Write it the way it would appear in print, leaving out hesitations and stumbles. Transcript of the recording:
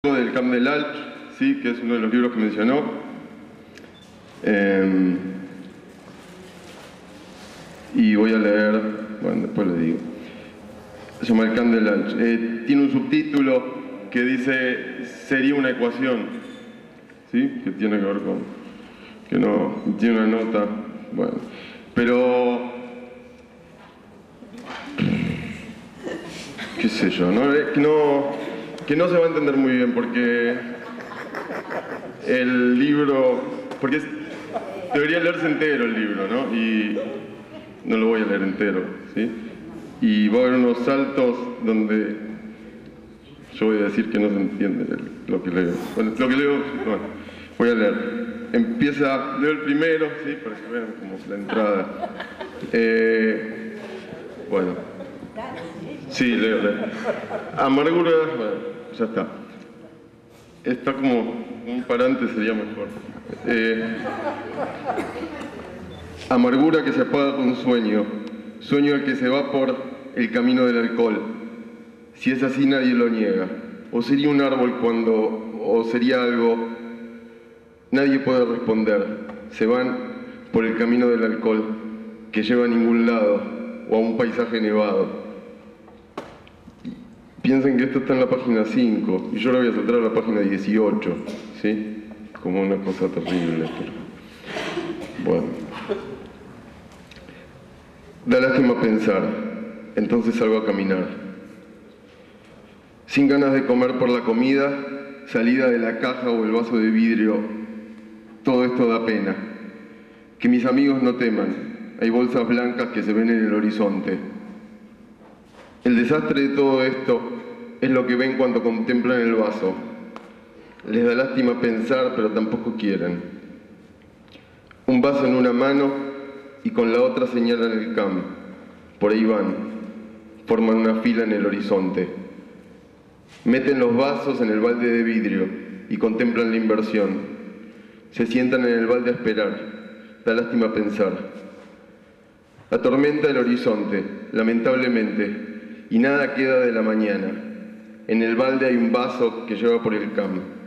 Del Camp del Alch, sí, que es uno de los libros que mencionó. Y voy a leer, bueno, después le digo. Se llama El Camp del Alch. Tiene un subtítulo que dice, sería una ecuación, ¿sí? Que tiene que ver con, que no, tiene una nota, bueno. Pero, qué sé yo, que no se va a entender muy bien porque el libro, debería leerse entero el libro, ¿no? Y no lo voy a leer entero, ¿sí? Y va a haber unos saltos donde yo voy a decir que no se entiende lo que leo. Bueno, lo que leo, bueno, voy a leer. Leo el primero, ¿sí? Para que vean como la entrada. Bueno. Sí, leo. Amargura, bueno, ya está. Está como un parante, sería mejor. Amargura que se apaga con sueño, sueño al que se va por el camino del alcohol. Si es así nadie lo niega. O sería un árbol o sería algo, nadie puede responder. Se van por el camino del alcohol, que lleva a ningún lado, o a un paisaje nevado. Piensen que esto está en la página 5, y yo lo voy a saltar a la página 18, ¿sí? Como una cosa terrible. Pero... bueno. Da lástima pensar, entonces salgo a caminar. Sin ganas de comer por la comida, salida de la caja o el vaso de vidrio, todo esto da pena. Que mis amigos no teman, hay bolsas blancas que se ven en el horizonte. El desastre de todo esto es lo que ven cuando contemplan el vaso. Les da lástima pensar, pero tampoco quieren. Un vaso en una mano y con la otra señalan el camp. Por ahí van, forman una fila en el horizonte. Meten los vasos en el balde de vidrio y contemplan la inversión. Se sientan en el balde a esperar. Da lástima pensar. Atormenta el horizonte, lamentablemente, y nada queda de la mañana. En el balde hay un vaso que lleva por el camp.